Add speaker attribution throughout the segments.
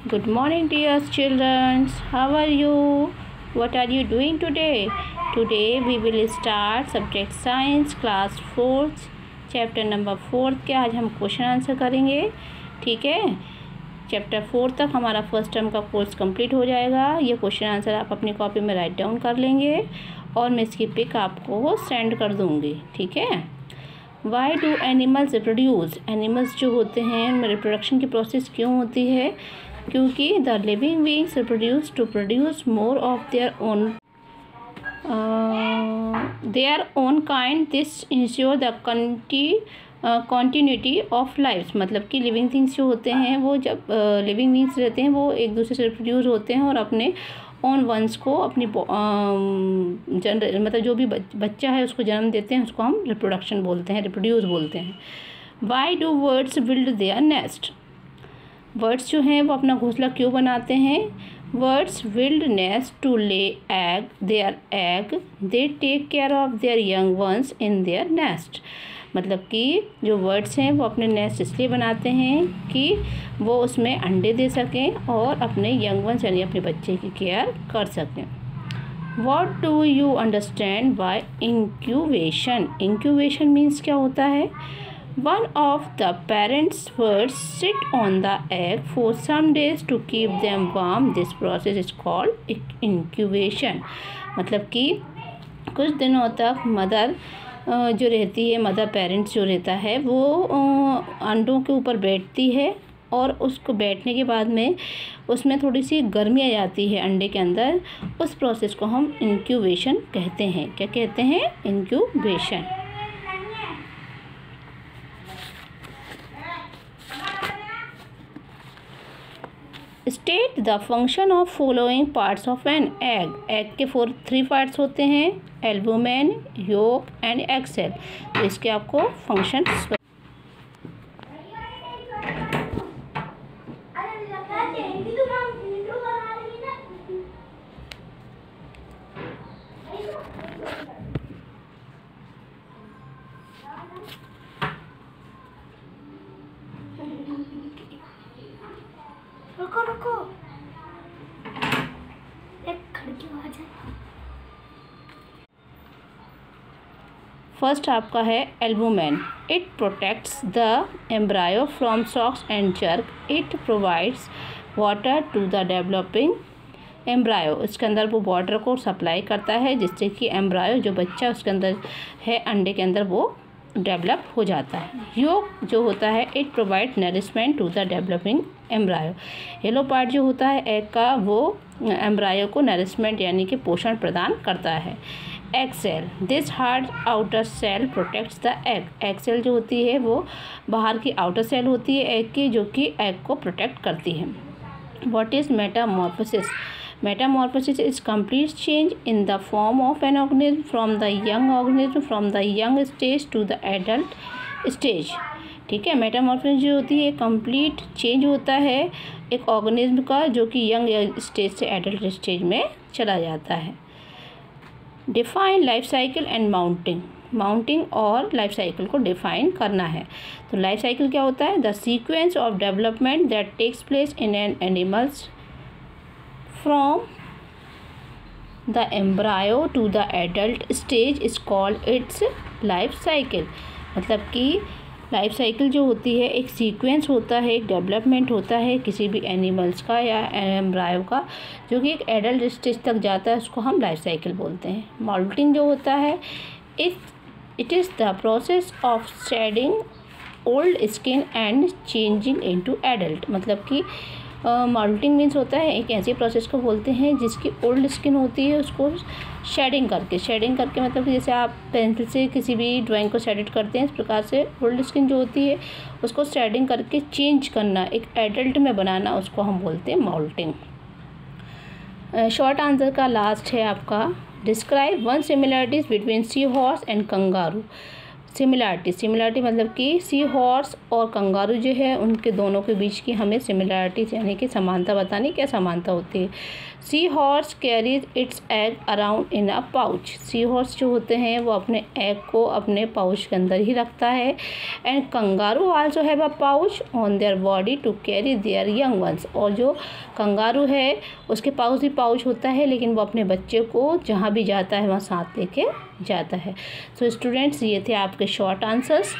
Speaker 1: Good morning, dear children. How are you? What are you doing today? Today we will start subject science class 4th chapter number 4 के आज हम question answer करेंगे। ठीक है, chapter 4 तक हमारा first term का कोर्स कंप्लीट हो जाएगा। ये क्वेश्चन आंसर आप अपनी कॉपी में राइट डाउन कर लेंगे और मैं इसकी पिक आपको सेंड कर दूँगी। ठीक है। Why do animals reproduce? Animals जो होते हैं उनमें रिप्रोडक्शन की प्रोसेस क्यों होती है? क्योंकि the living beings reproduce to produce more of their own kind. This ensure the continuity of life. मतलब कि लिविंग थिंग्स जो होते हैं वो जब लिविंग बींग्स रहते हैं वो एक दूसरे से रिप्रोड्यूस होते हैं और अपने ओन वंस को अपनी मतलब जो भी बच्चा है उसको जन्म देते हैं, उसको हम रिप्रोडक्शन बोलते हैं, रिप्रोड्यूस बोलते हैं। Why do birds build their nest? Birds जो हैं वो अपना घोंसला क्यों बनाते हैं? Birds build nest to lay egg their egg. They take care of their young ones in their nest. मतलब कि जो बर्ड्स हैं वो अपने नेस्ट इसलिए बनाते हैं कि वो उसमें अंडे दे सकें और अपने यंग वंस यानी अपने बच्चे की केयर कर सकें। What do you understand by incubation? Incubation means क्या होता है? One of the parents' birds sit on the egg for some days to keep them warm. This process is called incubation. मतलब कि कुछ दिनों तक मदर जो रहती है, मदर पेरेंट्स जो रहता है वो अंडों के ऊपर बैठती है और उसको बैठने के बाद में उसमें थोड़ी सी गर्मी आ जाती है अंडे के अंदर। उस प्रोसेस को हम इंक्यूबेशन कहते हैं। क्या कहते हैं? Incubation. State the function of following parts of an egg. Egg के 3 पार्ट्स होते हैं, albumen, yolk and egg shell. तो इसके आपको फंक्शन
Speaker 2: रुको एक खड़की आ जाए।
Speaker 1: फर्स्ट आपका है albumen. It protects the embryo from shocks and jerk. It provides water to the developing embryo. इसके अंदर वो वाटर को सप्लाई करता है जिससे कि एम्ब्रायो जो बच्चा उसके अंदर है अंडे के अंदर वो डेवलप हो जाता है। योक जो होता है it provide nourishment to the developing embryo. Yellow part जो होता है एग का वो एम्ब्रायो को नरिशमेंट यानी कि पोषण प्रदान करता है। Egg shell, this hard outer shell protects the egg. Egg shell जो होती है वो बाहर की आउटर सेल होती है एग की, जो कि एग को प्रोटेक्ट करती है। What is metamorphosis? Metamorphosis is complete change in the form of an organism from the young stage to the adult stage. ठीक है, मेटामॉर्फोसिस जो होती है कंप्लीट चेंज होता है एक ऑर्गेनिज्म का जो कि यंग स्टेज से एडल्ट स्टेज में चला जाता है। Define life cycle and moulting और लाइफ साइकिल को डिफाइन करना है। तो लाइफ साइकिल क्या होता है? The sequence of development that takes place in an animals from the embryo to the adult stage is called its life cycle। मतलब कि लाइफ साइकिल जो होती है एक सीक्वेंस होता है, एक डेवलपमेंट होता है किसी भी एनिमल्स का या एम्ब्रायो का जो कि एक एडल्ट स्टेज तक जाता है, उसको हम लाइफ साइकिल बोलते हैं। मॉल्टिंग जो होता है it is the process of shedding old skin and changing into adult. मतलब कि मॉल्टिंग मीन्स होता है एक ऐसी प्रोसेस को बोलते हैं जिसकी ओल्ड स्किन होती है उसको शेडिंग करके मतलब कि जैसे आप पेंसिल से किसी भी ड्राइंग को शेडिड करते हैं, इस प्रकार से ओल्ड स्किन जो होती है उसको शेडिंग करके चेंज करना, एक एडल्ट में बनाना, उसको हम बोलते हैं मॉल्टिंग। शॉर्ट आंसर का लास्ट है आपका describe 1 similarities between sea horse and kangaroo. Similarity मतलब कि सी हॉर्स और कंगारू जो है उनके दोनों के बीच की हमें सिमिलरिटी यानी कि समानता बतानी, क्या समानता होती है। Sea horse carries its egg around in a pouch. Sea horse जो होते हैं वो अपने एग को अपने पाउच के अंदर ही रखता है। And kangaroo also have a pouch on their body to carry their young ones. और जो कंगारू है उसके पास भी पाउच होता है, लेकिन वो अपने बच्चे को जहाँ भी जाता है वहाँ साथ लेके जाता है। सो स्टूडेंट्स, ये थे आपके शॉर्ट आंसर्स।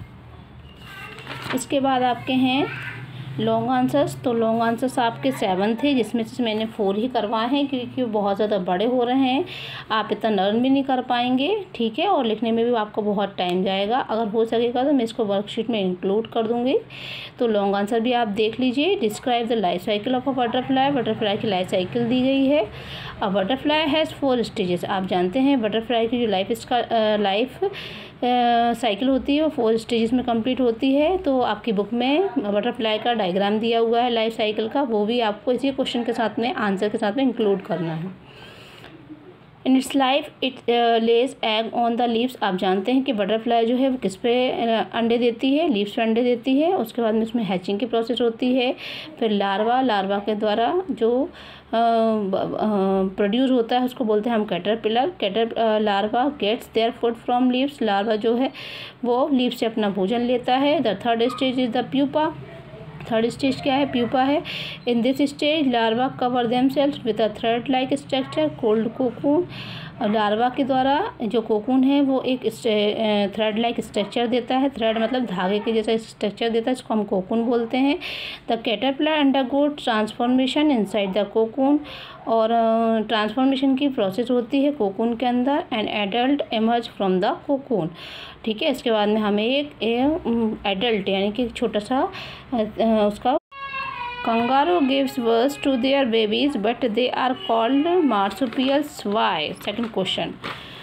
Speaker 1: इसके बाद आपके हैं लॉन्ग आंसर्स। तो लॉन्ग आंसर्स आपके 7 थे, जिसमें से मैंने 4 ही करवाए हैं क्योंकि वो बहुत ज़्यादा बड़े हो रहे हैं, आप इतना लर्न भी नहीं कर पाएंगे, ठीक है, और लिखने में भी आपको बहुत टाइम जाएगा। अगर हो सकेगा तो मैं इसको वर्कशीट में इंक्लूड कर दूँगी। तो लॉन्ग आंसर भी आप देख लीजिए। Describe the life cycle of a butterfly. Butterfly की लाइफ साइकिल दी गई है। A butterfly has 4 stages. आप जानते हैं बटरफ्लाई की जो लाइफ साइकिल होती है वो 4 स्टेजेस में कंप्लीट होती है। तो आपकी बुक में बटरफ्लाई का डायग्राम दिया हुआ है लाइफ साइकिल का, वो भी आपको इसी क्वेश्चन के साथ में आंसर के साथ में इंक्लूड करना है। In its life it lays egg on the leaves. आप जानते हैं कि बटरफ्लाई जो है वो किस पे अंडे देती है, लीव्स पे अंडे देती है। उसके बाद में उसमें हैचिंग की प्रोसेस होती है। फिर लार्वा के द्वारा जो प्रोड्यूस होता है उसको बोलते हैं हम caterpillar. Larva gets their food from leaves. Larva जो है वो लीव से अपना भोजन लेता है। The third stage is the pupa. Third stage क्या है? प्यूपा है। In this stage larva cover themselves with a thread like structure called cocoon. Larva के द्वारा जो कोकून है वो एक थ्रेड लाइक स्ट्रक्चर देता है। थ्रेड मतलब धागे के जैसा स्ट्रक्चर देता है, इसको हम कोकून बोलते हैं। The caterpillar undergo transformation inside the cocoon. और ट्रांसफॉर्मेशन की प्रोसेस होती है कोकून के अंदर। And adult emerge from the cocoon, ठीक है। इसके बाद में हमें एक एडल्ट यानी कि छोटा सा उसका kangaroo gives birth to their babies but they are called marsupials. Why? Second question.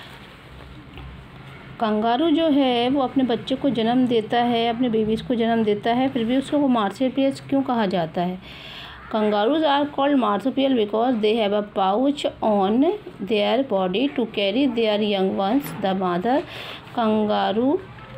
Speaker 1: Kangaroo जो है वो अपने बच्चे को जन्म देता है, अपने बेबीज़ को जन्म देता है, फिर भी उसको वो मार्सुपियल्स क्यों कहा जाता है? Kangaroos are called marsupial because they have a pouch on their body to carry their young ones. The mother kangaroo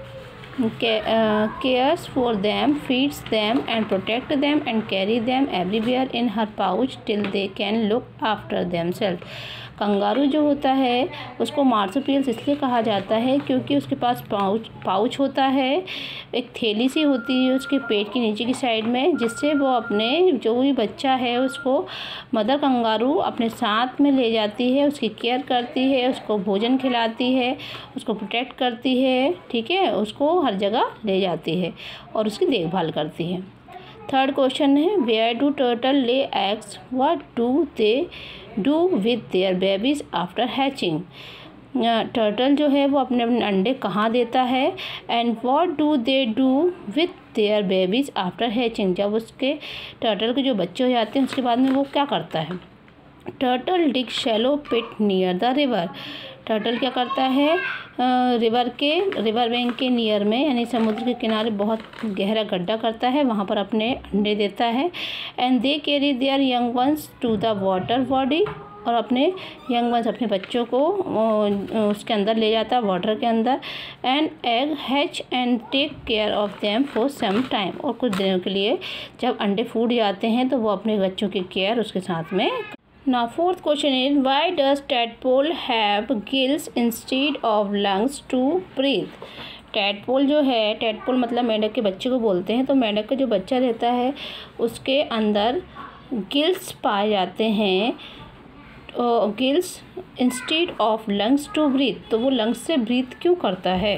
Speaker 1: cares for them, feeds them and protect them and carry them everywhere in her pouch till they can look after themselves. Kangaroo जो होता है उसको marsupials इसलिए कहा जाता है क्योंकि उसके पास पाउच होता है, एक थैली सी होती है उसके पेट की नीचे की साइड में, जिससे वो अपने जो भी बच्चा है उसको मदर कंगारू अपने साथ में ले जाती है, उसकी केयर करती है, उसको भोजन खिलाती है, उसको प्रोटेक्ट करती है, ठीक है, उसको हर जगह ले जाती है और उसकी देखभाल करती है। थर्ड क्वेश्चन है where do turtle lay eggs, what do they do with their babies after hatching. Turtle जो है वो अपने अपने अंडे कहाँ देता है and what do they do with their babies after hatching. जब उसके टर्टल के जो बच्चे हो जाते हैं उसके बाद में वो क्या करता है? Turtle dig shallow pit near the river. Turtle क्या करता है? रिवर बैंक के नियर में यानी समुद्र के किनारे बहुत गहरा गड्ढा करता है, वहाँ पर अपने अंडे देता है। And they carry their young ones to the water body. और अपने यंग वंस अपने बच्चों को उसके अंदर ले जाता है, वाटर के अंदर। And egg hatch and take care of them for some time. और कुछ दिनों के लिए जब अंडे फूट जाते हैं तो वो अपने बच्चों की केयर उसके साथ में। Now fourth question is why does tadpole have gills instead of lungs to breathe? Tadpole जो है, टैडपोल मतलब मेंढक के बच्चे को बोलते हैं। तो मेंढक का जो बच्चा रहता है उसके अंदर गिल्स पाए जाते हैं, gills instead of lungs to breathe. तो वो लंग्स से ब्रीथ क्यों करता है?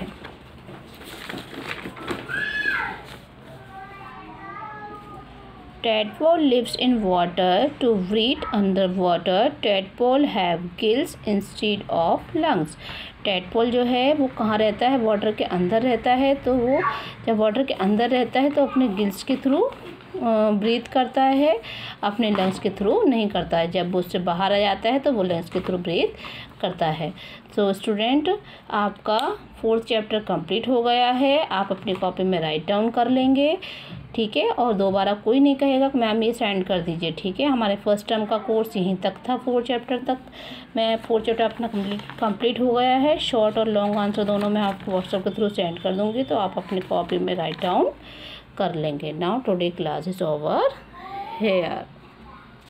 Speaker 1: Tadpole lives in water to breathe underwater. Tadpole have gills instead of lungs. Tadpole जो है वो कहाँ रहता है? वाटर के अंदर रहता है। तो वो जब वाटर के अंदर रहता है तो अपने गिल्स के थ्रू ब्रीथ करता है, अपने लंग्स के थ्रू नहीं करता है। जब वो उससे बाहर आ जाता है तो वो लंग्स के थ्रू ब्रीथ करता है। तो स्टूडेंट, आपका 4th चैप्टर कंप्लीट हो गया है। आप अपनी कॉपी में राइट डाउन कर लेंगे। ठीक है। और दोबारा कोई नहीं कहेगा कि मैम ये सेंड कर दीजिए, ठीक है। हमारे फर्स्ट टर्म का कोर्स यहीं तक था, 4 चैप्टर तक। मैं 4 चैप्टर अपना कंप्लीट हो गया है। शॉर्ट और लॉन्ग आंसर दोनों मैं आपको व्हाट्सएप के थ्रू सेंड कर दूँगी, तो आप अपनी कॉपी में राइट डाउन कर लेंगे। Now today class is over hair.